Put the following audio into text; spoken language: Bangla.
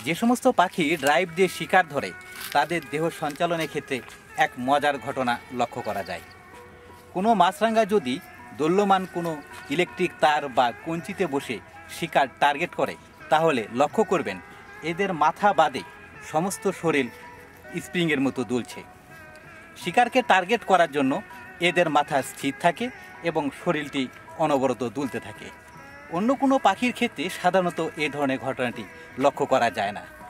যে সমস্ত পাখি ড্রাইভ দিয়ে শিকার ধরে তাদের দেহ সঞ্চালনের ক্ষেত্রে এক মজার ঘটনা লক্ষ্য করা যায়। কোনো মাছরাঙা যদি দোল্যমান কোনো ইলেকট্রিক তার বা কঞ্চিতে বসে শিকার টার্গেট করে তাহলে লক্ষ্য করবেন এদের মাথা বাদে সমস্ত শরীর স্প্রিংয়ের মতো দুলছে। শিকারকে টার্গেট করার জন্য এদের মাথা স্থির থাকে এবং শরীরটি অনবরত দুলতে থাকে। অন্য কোনো পাখির ক্ষেত্রে সাধারণত এ ধরনের ঘটনাটি লক্ষ্য করা যায় না।